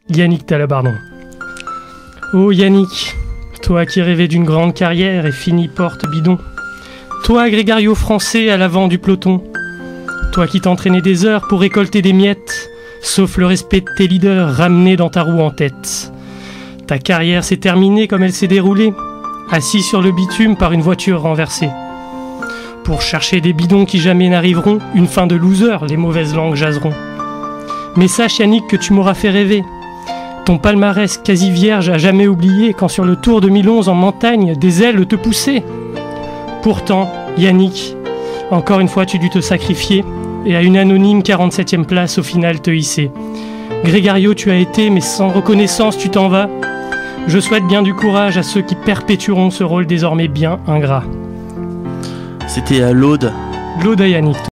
Yannick Talabardon. Oh Yannick, toi qui rêvais d'une grande carrière et fini porte bidon. Toi Grégario français à l'avant du peloton. Toi qui t'entraînais des heures pour récolter des miettes, sauf le respect de tes leaders ramenés dans ta roue en tête. Ta carrière s'est terminée comme elle s'est déroulée, assis sur le bitume par une voiture renversée. Pour chercher des bidons qui jamais n'arriveront, une fin de loser, les mauvaises langues jaseront. Mais sache Yannick que tu m'auras fait rêver. Ton palmarès quasi vierge à jamais oublié quand sur le Tour 2011 en montagne, des ailes te poussaient. Pourtant, Yannick, encore une fois tu dus te sacrifier et à une anonyme 47e place au final te hisser. Grégario tu as été, mais sans reconnaissance tu t'en vas. Je souhaite bien du courage à ceux qui perpétueront ce rôle désormais bien ingrat. C'était l'Aude. L'Aude à Yannick.